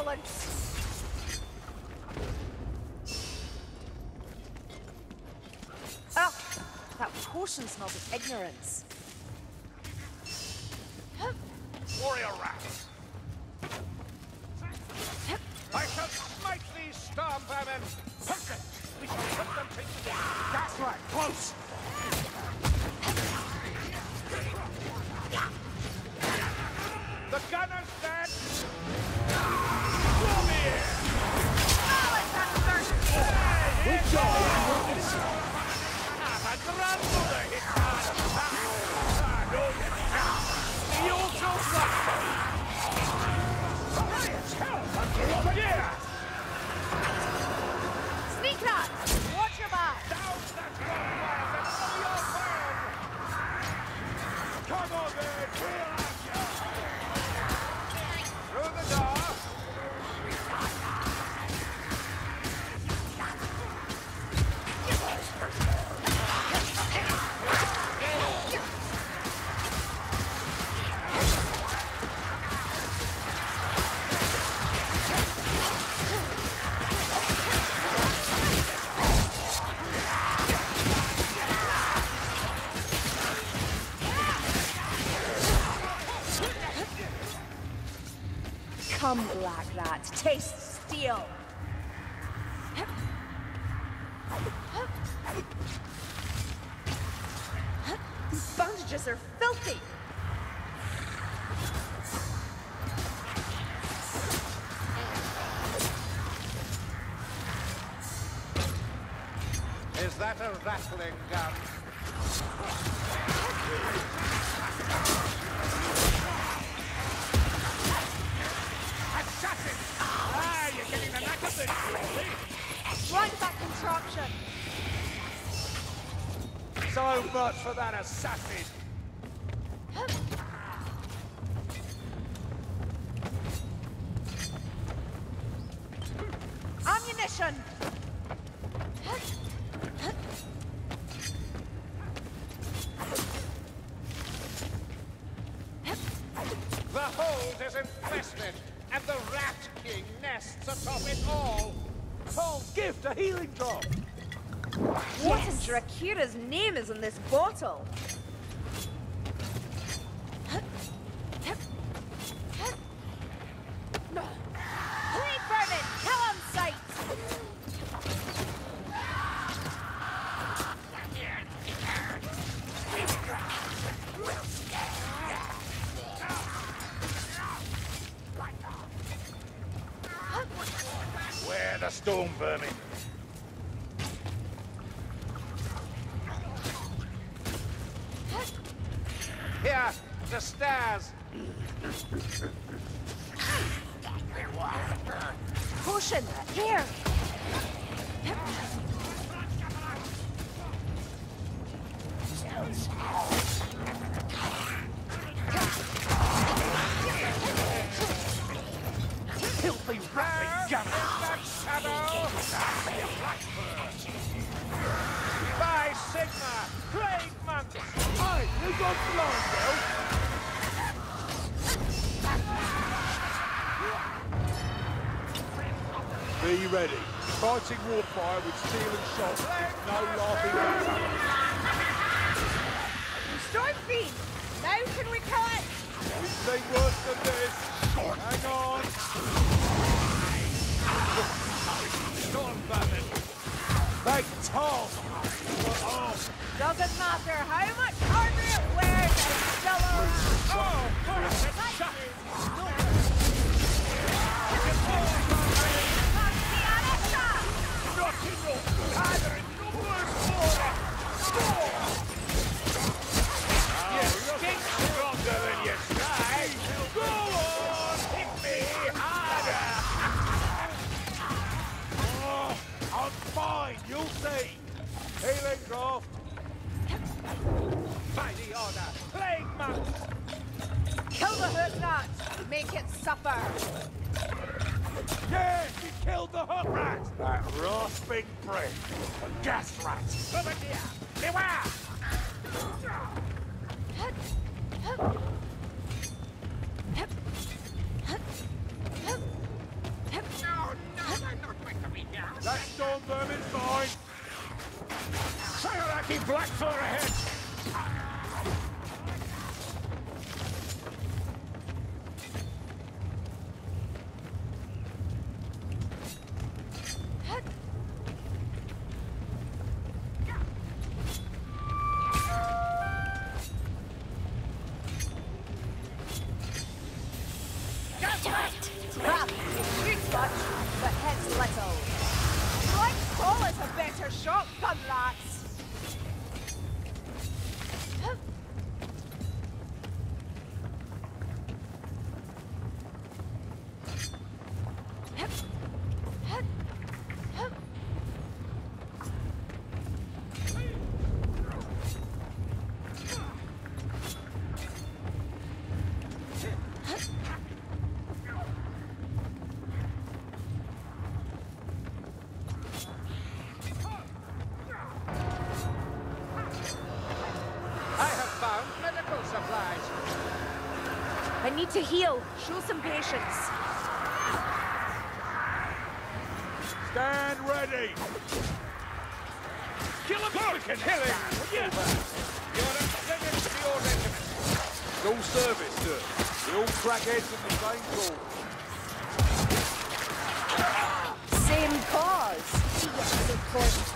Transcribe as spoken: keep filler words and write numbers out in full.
balance. Ah, that potion smells of ignorance. Warrior rats! I shall smite these storm vermin! Push it! We shall put them to death! That's right, close! The gunner's dead! Draw me in! Good job! My grandmother hit hard! Ah, no, yes! The altar suffers! Sneak that! Watch your back! Down that rock and follow your plan! Come on, man! We'll have you! Through the door! Come, Black Rat, taste steel. These bandages are filthy. Is that a rattling gun? Assassin! Ah, you're getting the knack of this, really? Right that contraption. So much for that assassin! Ammunition. The hold is infested, and the Rat King nests atop it all! Paul's gift, a healing drop! What in Dracula's name is in this bottle? Plague vermin, kill on sight! Where the storm vermin? Here, the stairs. Potion, here! Filthy rattling gun! That shadow! By Sigma! Plague monks! Hey, you got blind, Be ready. Fighting warfire with steel and shot is no laughing matter. Storm Fiend! Now can we kill it? We've seen worse than this. Hang on. Storm vermin! They toll. Oh, Doesn't matter how much armor it wears, it's still around. Oh, perfect shot! Not enough! Either in numbers or You stink stronger than you try! Go on! Hit me harder! oh, I'm fine. You'll see. Healing draft. By the order! Plague monks! Kill the hook rat! Make it suffer! Yes, you killed the hook rat. That rasping breath. A gas rat. Over here! Beware! Vermin's mine. Sayaraki Blackfur ahead! Crap! It shoots much, but hits little. Black Paul is a better shotgun, lads. I need to heal. Show some patience. Stand ready. Kill him! Look, kill him! Yeah. You're a tribute to your regiment. It's all service, sir. We're all crackheads in the same cause. Same cause. Yes, of course.